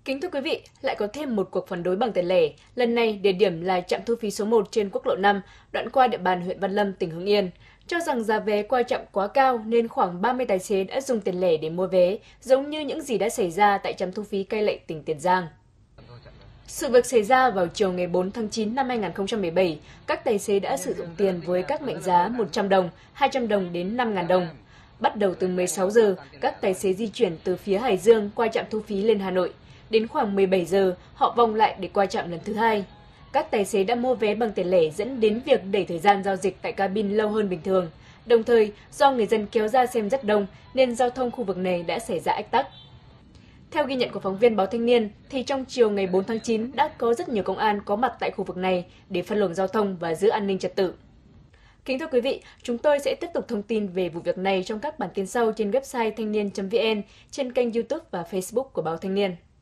Kính thưa quý vị, lại có thêm một cuộc phản đối bằng tiền lẻ. Lần này, địa điểm là trạm thu phí số 1 trên quốc lộ 5, đoạn qua địa bàn huyện Văn Lâm, tỉnh Hưng Yên. Cho rằng giá vé qua trạm quá cao nên khoảng 30 tài xế đã dùng tiền lẻ để mua vé, giống như những gì đã xảy ra tại trạm thu phí Cai Lậy, tỉnh Tiền Giang. Sự việc xảy ra vào chiều ngày 4 tháng 9 năm 2017, các tài xế đã sử dụng tiền với các mệnh giá 100 đồng, 200 đồng đến 5.000 đồng. Bắt đầu từ 16 giờ, các tài xế di chuyển từ phía Hải Dương qua trạm thu phí lên Hà Nội. Đến khoảng 17 giờ, họ vòng lại để qua trạm lần thứ hai. Các tài xế đã mua vé bằng tiền lẻ dẫn đến việc đẩy thời gian giao dịch tại cabin lâu hơn bình thường. Đồng thời, do người dân kéo ra xem rất đông nên giao thông khu vực này đã xảy ra ách tắc. Theo ghi nhận của phóng viên Báo Thanh niên, thì trong chiều ngày 4 tháng 9 đã có rất nhiều công an có mặt tại khu vực này để phân luồng giao thông và giữ an ninh trật tự. Kính thưa quý vị, chúng tôi sẽ tiếp tục thông tin về vụ việc này trong các bản tin sau trên website thanh niên.vn, trên kênh YouTube và Facebook của Báo Thanh niên.